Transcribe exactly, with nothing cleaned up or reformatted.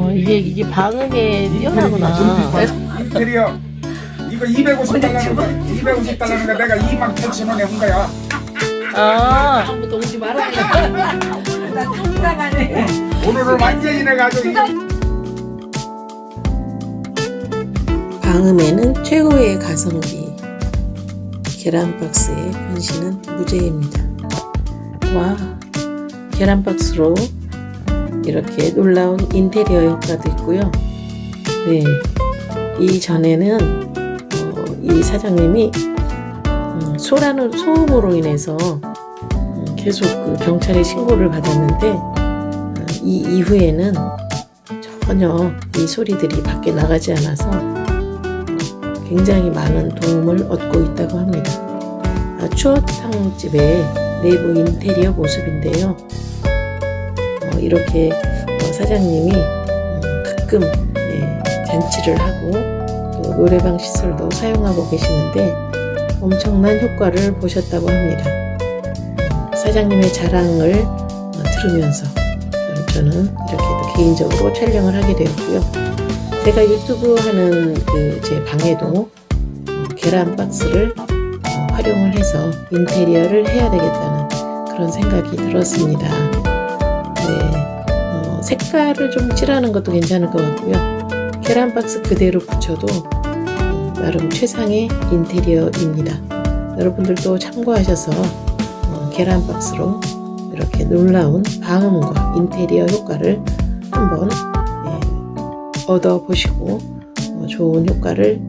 어, 이게 이게 방음에 뛰어나구나. 인테리어 이거 이백오십 달러는 이백오십 달러는 거 내가 이만 팔천 원에 한 거야. 아, 다음부터 오지 말아야 나 뚱당하네. 오늘은 완전히 내가 아주 방음에는 최고의 가성비. 계란박스의 변신은 무죄입니다. 와, 계란박스로 이렇게 놀라운 인테리어 효과도 있고요. 네, 이전에는 어, 이 사장님이 음, 소라는 소음으로 인해서 음, 계속 그 경찰에 신고를 받았는데 어, 이 이후에는 전혀 이 소리들이 밖에 나가지 않아서 굉장히 많은 도움을 얻고 있다고 합니다. 아, 추어탕집의 내부 인테리어 모습인데요. 어, 이렇게 어, 사장님이 음, 가끔 예, 잔치를 하고 또 노래방 시설도 사용하고 계시는데 엄청난 효과를 보셨다고 합니다. 사장님의 자랑을 어, 들으면서 저는 이렇게 또 개인적으로 촬영을 하게 되었고요. 제가 유튜브 하는 그 제 방에도 어, 계란 박스를 어, 활용을 해서 인테리어를 해야 되겠다는 그런 생각이 들었습니다. 네, 어, 색깔을 좀 칠하는 것도 괜찮을 것 같고요. 계란 박스 그대로 붙여도 어, 나름 최상의 인테리어입니다. 여러분들도 참고하셔서 어, 계란 박스로 이렇게 놀라운 방음과 인테리어 효과를 한번 얻어보시고 좋은 효과를